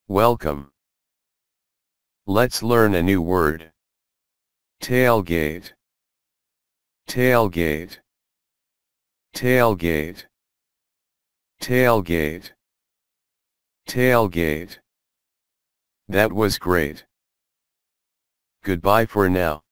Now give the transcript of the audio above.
Welcome. Let's learn a new word. Tailgate. Tailgate. Tailgate. Tailgate. Tailgate. That was great. Goodbye for now.